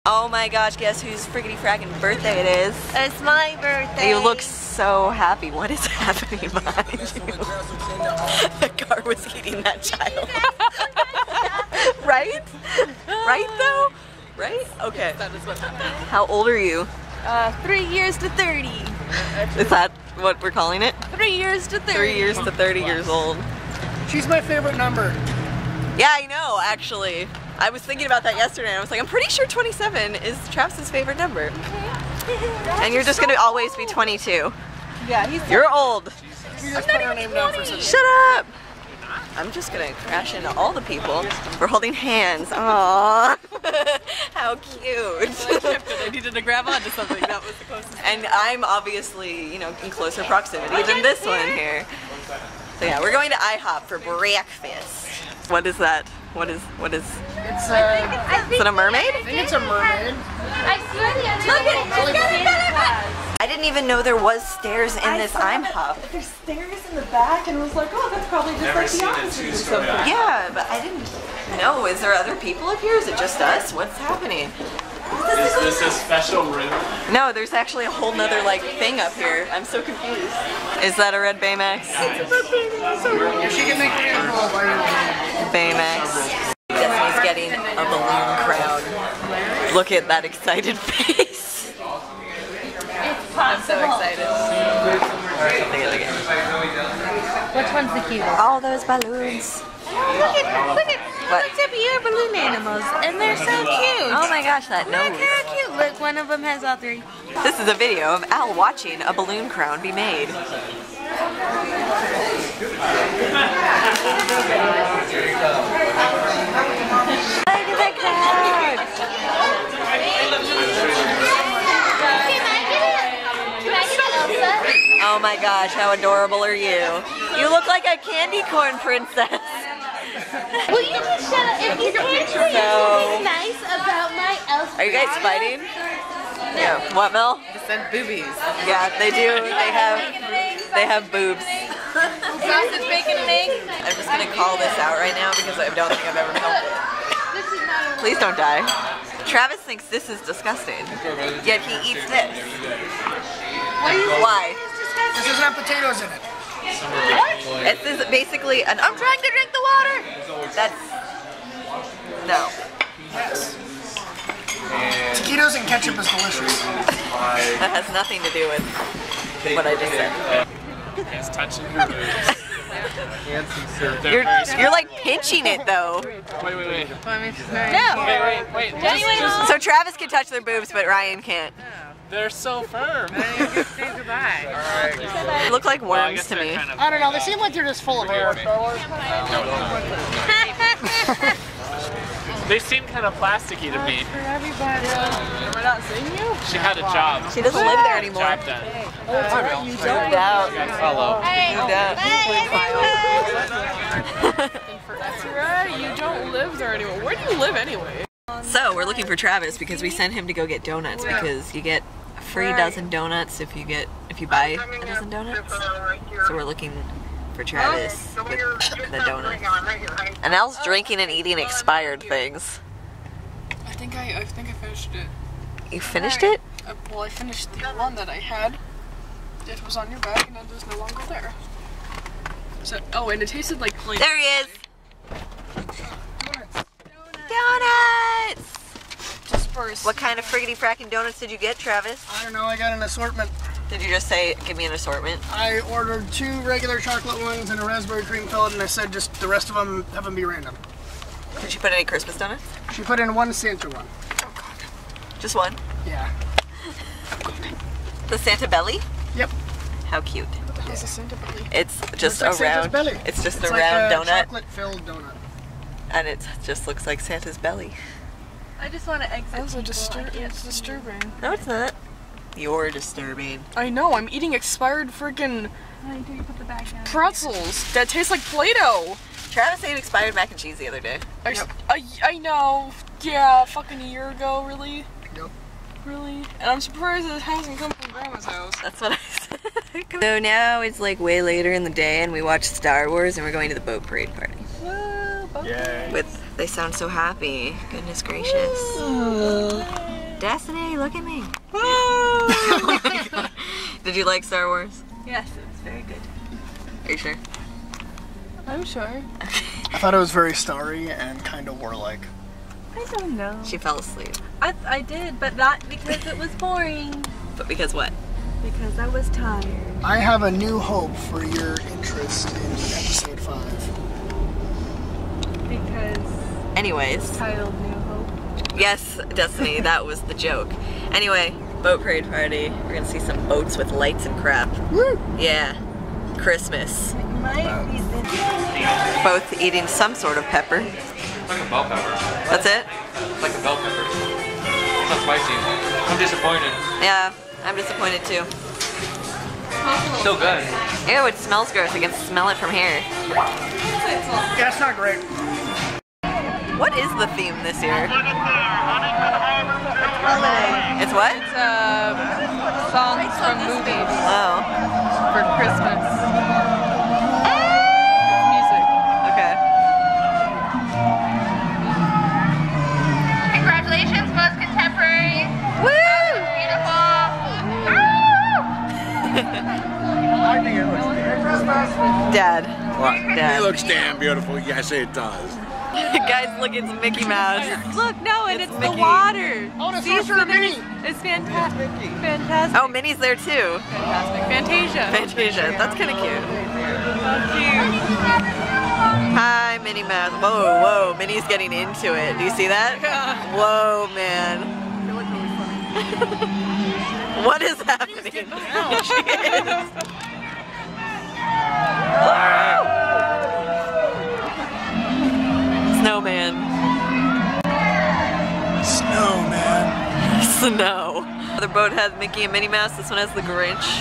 Oh my gosh, guess whose friggity frackin' birthday it is? It's my birthday. You look so happy. What is happening behind you? The car was eating that child. Right? Right though? Right? Okay. That is what happened. How old are you? 3 years to 30. Is that what we're calling it? 3 years to 30. 3 years to 30 years old. She's my favorite number. Yeah, I know, actually. I was thinking about that yesterday and I was like, I'm pretty sure 27 is Travis's favorite number. And you're just gonna always be 22. Yeah, he's You're old. We just put her name down for some. Shut up! I'm just gonna crash into all the people. We're holding hands. Aww. How cute. I needed to grab onto something. That was the closest. And I'm obviously, you know, in closer proximity than this one here. So yeah, we're going to IHOP for breakfast. What is that? What is? It's Is it a mermaid? I think it's a mermaid. I swear the other day. I didn't even know there was stairs in this IHOP. There's stairs in the back, and I was like, oh, that's probably just like the opposite or something. Yeah, but I didn't know. Is there other people up here? Is it just us? What's happening? Is this a special room? No, there's actually a whole nother like thing up here. I'm so confused. Is that a red Baymax? If she can make me a roll, Baymax. Destiny's getting a balloon crown. Look at that excited face. I'm so excited. Which one's the cutest? All those balloons. Look at What? your balloon animals, and they're so cute. Oh my gosh, that Look nose. how cute. Look, one of them has all three. This is a video of Al watching a balloon crown be made. Look at that crowd. Oh my gosh, how adorable are you? You look like a candy corn princess. Will you just shut up? If you can't say something nice about my Elsa. Are you guys fighting? Yeah. What, Mel? Send boobies. Yeah, they do. They have boobs. Sausage, bacon, and egg. I'm just gonna call this out right now because I don't think I've ever filmed it. Please don't die. Travis thinks this is disgusting, yet he eats this. Why? This doesn't have potatoes in it. This is basically an. I'm trying to drink the water. That's no. Yes. Taquitos and ketchup is delicious. That has nothing to do with what I just said. He's touching her boobs. You're like pinching it though. Wait. No. Wait. So Travis can touch their boobs, but Ryan can't. They're so firm. They look like worms to me. I don't know, they seem like they're just full of air. They seem kind of plasticky to me. We're not seeing you? She had a job. She doesn't live there anymore. Job done. Moved out. Hello. Moved out. That's right. You don't live there anymore. Where do you live anyway? So we're looking for Travis because we sent him to go get donuts because you get a free dozen donuts if you buy a dozen donuts. So we're looking for Travis with the donuts. And Al's drinking and eating expired things. I think I finished it. You finished it? Well, I finished the one that I had. It was on your bag and it was no longer there. So, oh, and it tasted like plain. There he is. Donuts! Dispersed. What kind of friggity frackin' donuts did you get, Travis? I don't know, I got an assortment. Did you just say, give me an assortment? I ordered 2 regular chocolate ones and a raspberry cream filled, and I said just the rest of them have them be random. Did you put any Christmas donuts? She put in 1 Santa one. Just one? Yeah. The Santa Belly? Yep. How cute. What the hell is a Santa Belly? It's just Looks like a Santa's round, belly. it's just It's a like round a donut, chocolate-filled donut. and it just looks like Santa's belly. I just want to exit. That was it's disturbing. No, it's not. You're disturbing. I know, I'm eating expired freaking Until you put the bag down. pretzels that taste like Play-Doh. Travis ate expired mac and cheese the other day. I know. Yeah, fucking a year ago, really? Yep. Really? And I'm surprised it hasn't come from Grandma's house. That's what I said. So now it's like way later in the day and we watched Star Wars and we're going to the boat parade party. Yay. They sound so happy. Goodness gracious. Destiny, look at me. Oh my God. Did you like Star Wars? Yes, it was very good. Are you sure? I'm sure. I thought it was very starry and kind of warlike. I don't know. She fell asleep. I did, but not because it was boring. But because what? Because I was tired. I have a new hope for your interest in episode 5. Because Anyways. it's titled New Hope. Yes, Destiny, that was the joke. Anyway, boat parade party. We're gonna see some boats with lights and crap. Woo! Yeah. Christmas. Might be this. Both eating some sort of pepper. It's like a bell pepper. That's it? It's like a bell pepper. It's not spicy. I'm disappointed. Yeah, I'm disappointed too. Still good. Ew, it smells gross. I can smell it from here. Yeah, it's not great. What is the theme this year? It's what? It's songs from movies Oh, for Christmas. It's music. okay. Congratulations, most contemporary. Woo! Beautiful. I think it looks Dad. What? Dad. It looks damn beautiful. Yes, it does. Guys, look, it's Mickey Mouse. Look, no, and it's the Mickey. water. Oh, it's See, it's Sorcerer the- Minnie. It's fantastic. Fantastic. Oh, Minnie's there too. Fantastic. Fantasia. Fantasia. That's kind of cute. So cute. Hi, Minnie Mouse. Whoa, whoa. Minnie's getting into it. Do you see that? Whoa, man. What is happening? She is. Snowman. Snowman. Snow. The boat has Mickey and Minnie Mouse. This one has the Grinch.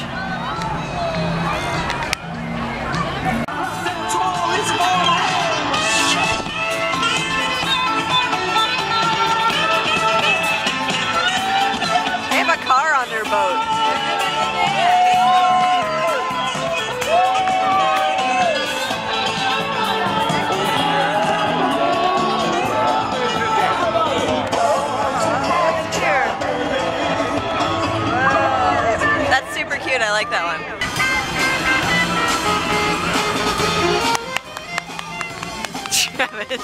They have a car on their boat. That's super cute. I like that one. Travis.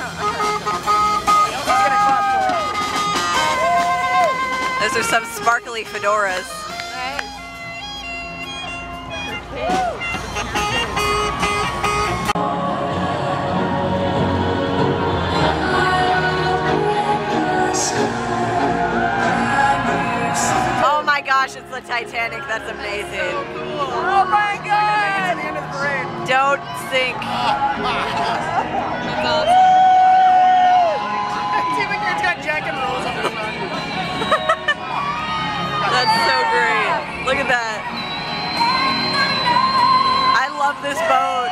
Those are some sparkly fedoras. Oh my gosh, it's the Titanic. That's amazing. Oh my god! Don't sink. It's got Jack and Rose on the front. That's so great. Look at that. I love this boat.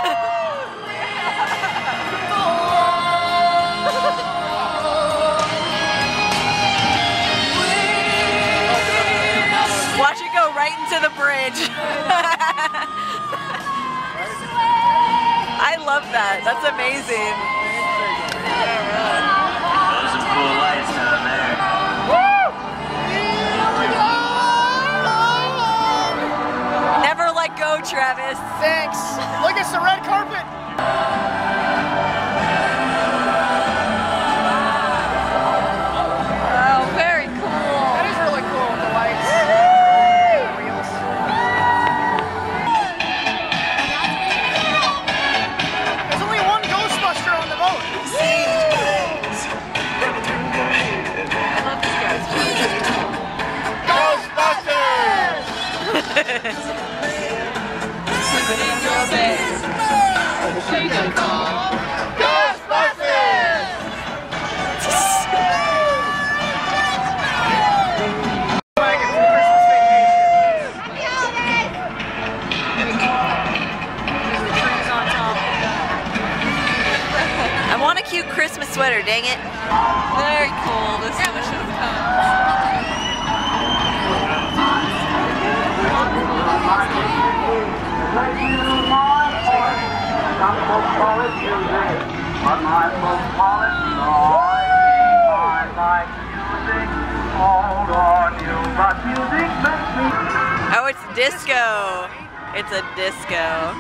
Watch it go right into the bridge. I love that. That's amazing. Those are cool lights down there. Never let go, Travis. Thanks. Look, it's the red carpet. Oh, very cool. That is really cool. The lights. Wheels. There's only one Ghostbuster on the boat. I want a cute Christmas sweater, dang it. Very cool. This should have come. Some folks call it music, but my folks call it noise. I like music. disco. It's a disco.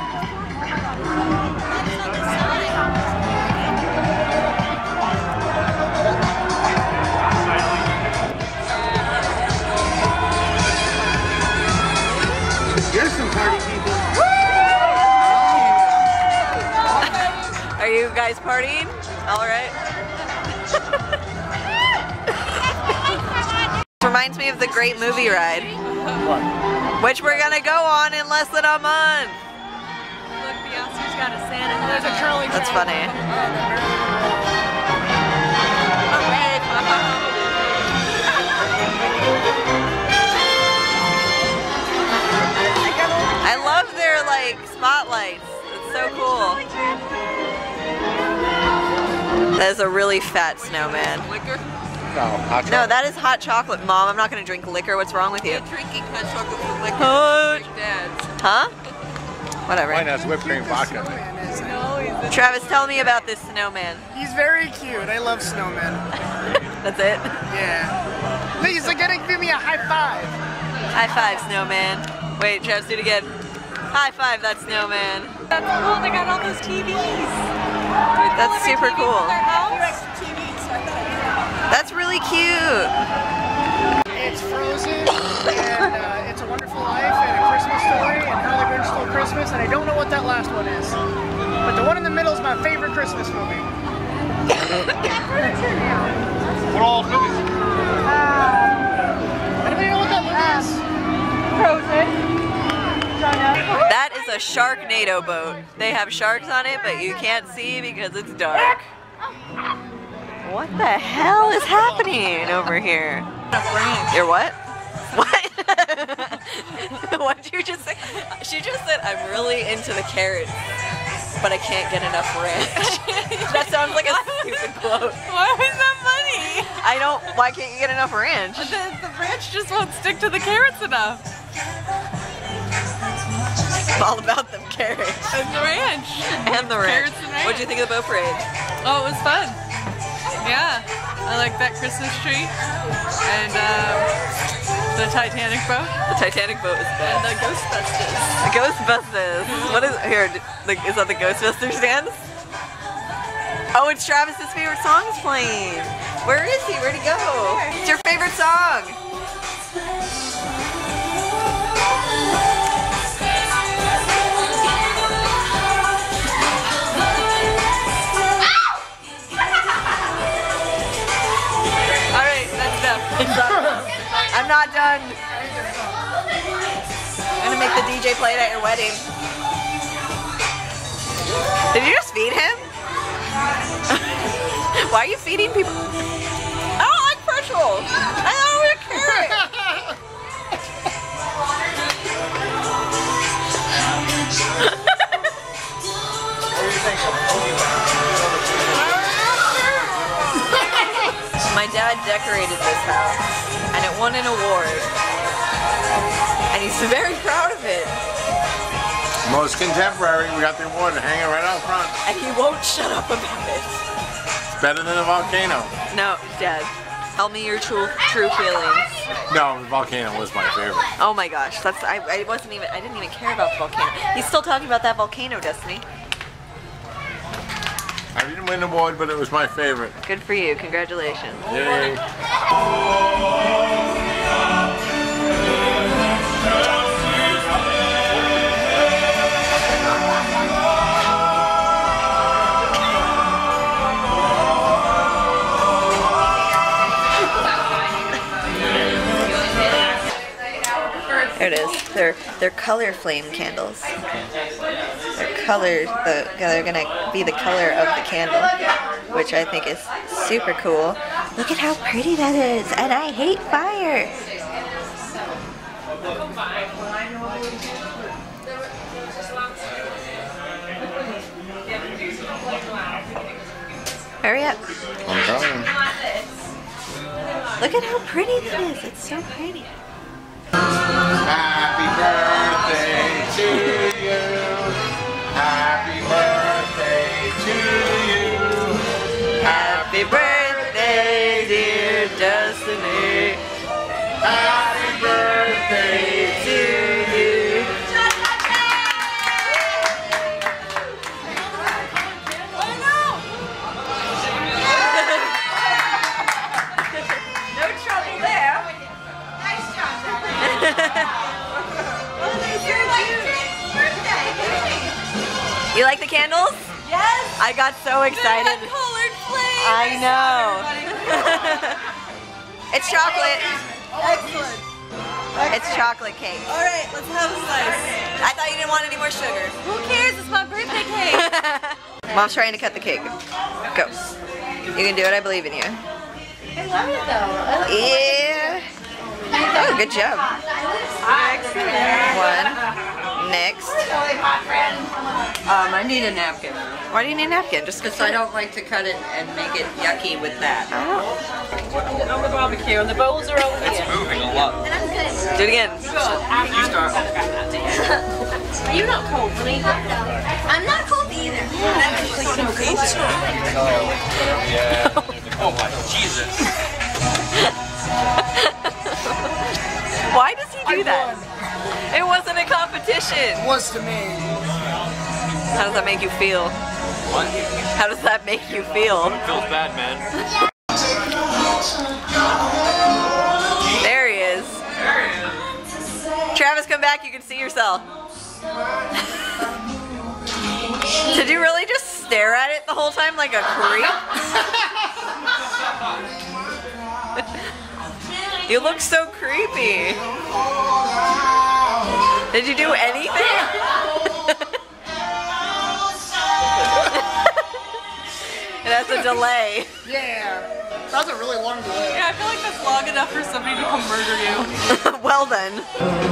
Here's some party people. Are you guys partying? All right. Reminds me of the Great Movie Ride, which we're gonna go on in less than a month. Look, the Oscar's got a Santa. There's a curly. That's funny. I love their like spotlights. It's so cool. That is a really fat snowman. Liquor? No, hot No, that is hot chocolate, Mom. I'm not gonna drink liquor. What's wrong with you? Drinking hot chocolate with liquor. Hot. Dad's. Huh? Whatever. Mine has whipped cream vodka. Travis, tell me about this snowman. He's very cute. I love snowmen. That's it? Yeah. Lisa, give me a high five. High five, snowman. Wait, Travis, do it again. High five that snowman. That's cool. They got all those TVs. That's super cool. TVs. That's really cute. It's Frozen, and It's a Wonderful Life, and A Christmas Story, and How the Grinch Stole Christmas, and I don't know what that last one is. But the one in the middle is my favorite Christmas movie. What all movies? Anybody know what that movie is? That is a Sharknado boat. They have sharks on it, but you can't see because it's dark. What the hell is happening over here? You're what? What? What did you just say? She just said, I'm really into the carrots, but I can't get enough ranch. That sounds like a stupid quote. Why is that funny? I don't, why can't you get enough ranch? The ranch just won't stick to the carrots enough. I'm all about them carrots. And the ranch. And the ranch. Carrots and ranch. What'd you think of the boat parade? Oh, it was fun. Yeah. I like that Christmas tree. And the Titanic boat. The Titanic boat is best. And the Ghostbusters. The Ghostbusters. What is here? Is that the Ghostbusters dance? Oh, it's Travis's favorite song's playing. Where is he? Where'd he go? It's your favorite song. All right, that's enough. I'm not done. I'm gonna make the DJ play it at your wedding. Did you just feed him? Why are you feeding people? I don't like pretzels. I don't want a carrot. My dad decorated this house, and it won an award. And he's very proud of it. Most contemporary, we got the award hanging right out front. And he won't shut up about it. It's better than a volcano. No, Dad, tell me your true feelings. No, the volcano was my favorite. Oh my gosh, that's I didn't even care about the volcano. He's still talking about that volcano, Destiny. I didn't win the award, but it was my favorite. Good for you, congratulations. Yay. There it is. They're color flame candles. They're colored. They're gonna be the color of the candle, which I think is super cool. Look at how pretty that is, and I hate fire. Hurry up. I'm trying. Look at how pretty that is. It's so pretty. Happy birthday to you. Happy birthday to you. Happy birthday, dear Destiny. Happy birthday To You like the candles? Yes. I got so excited. Colored flames. I know. It's chocolate. Excellent. It's chocolate cake. All right, let's have a slice. I thought you didn't want any more sugar. Who cares? It's my birthday cake. Mom's trying to cut the cake. Go. You can do it. I believe in you. I love it though. Yeah. Oh, good job. One. Next. I need a napkin. Why do you need a napkin? Just Because I don't like to cut it and make it yucky with that. On the barbecue, and the bowls are over It's here. moving a lot. do it again. You start. You're not cold, honey. I'm not cold either. Yeah. Oh my Jesus. Why does he do that? It wasn't a competition. Was to me. How does that make you feel? What? How does that make you feel? Feels bad, man. There he is. Travis, come back. You can see yourself. Did you really just stare at it the whole time like a creep? You look so creepy. Did you do anything? It has a delay. Yeah. That's a really long delay. Yeah, I feel like that's long enough for somebody to come murder you. Well then.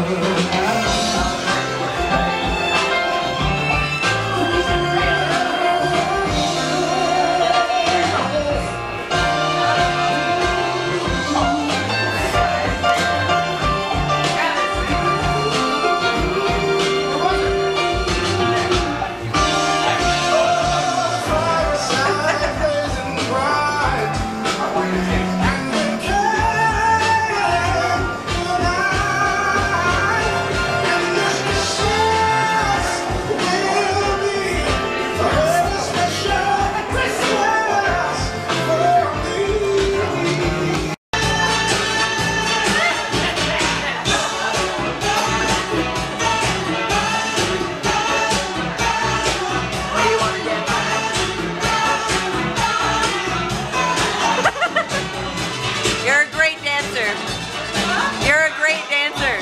You're a great dancer. You're a great dancer.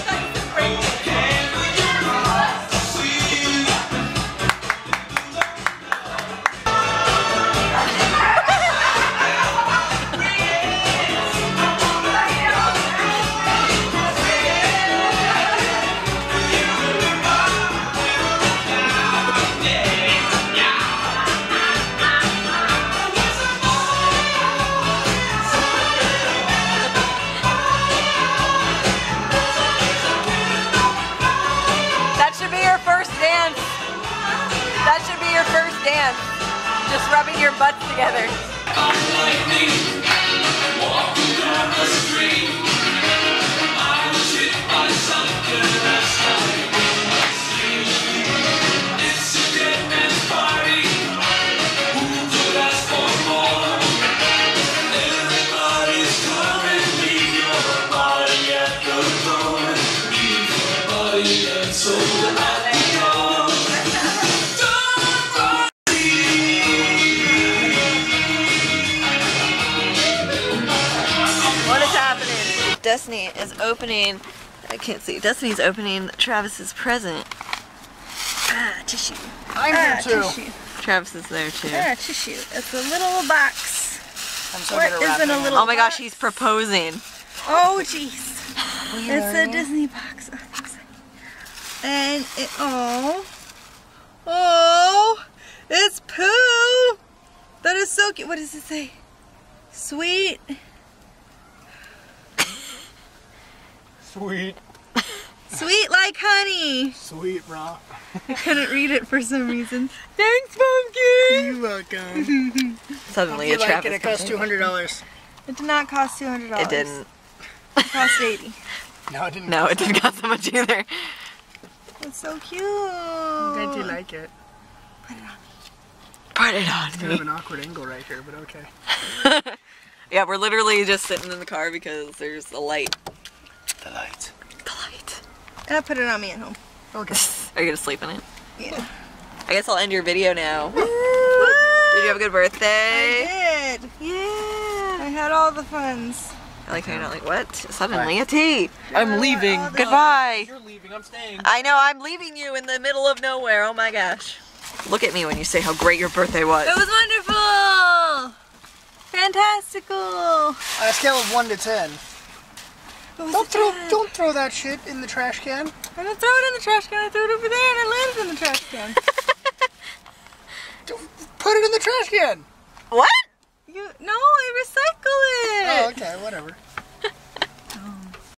That should be your first dance. That should be your first dance. Just rubbing your butts together. What is happening? Destiny is opening, I can't see, Destiny's opening Travis's present. Ah, tissue. I'm here too. Tissue. Travis is there too. Tissue. It's a little box. I'm so Where good at isn't a rapping. little Oh my gosh, box? he's proposing. Oh jeez. It's a Disney box. And it, oh, it's poo. That is so cute. What does it say? Sweet. Sweet. Sweet like honey. Sweet, bro. I couldn't read it for some reason. Thanks, Pumpkin. You're welcome. Suddenly You a like Travis. it? It cost $200. It did not cost $200. It didn't. It cost $80. No, it didn't. No, it didn't cost so much either. It's so cute. Did you like it? Put it on It's kind of an awkward angle right here, but okay. Yeah, we're literally just sitting in the car because there's a light. The light. The light. And I put it on me at home. Okay. Are you gonna sleep in it? Yeah. I guess I'll end your video now. Did you have a good birthday? I did. Yeah. I had all the funs. I like how you're not like, what? Suddenly a tea. I'm leaving. Goodbye. You're leaving. I'm staying. I know, I'm leaving you in the middle of nowhere. Oh my gosh. Look at me when you say how great your birthday was. It was wonderful. Fantastical. On a scale of 1 to 10. Don't throw that shit in the trash can. I didn't throw it in the trash can. I threw it over there and it landed in the trash can. Put it in the trash can. What? No, I recycle it. Oh, okay, whatever.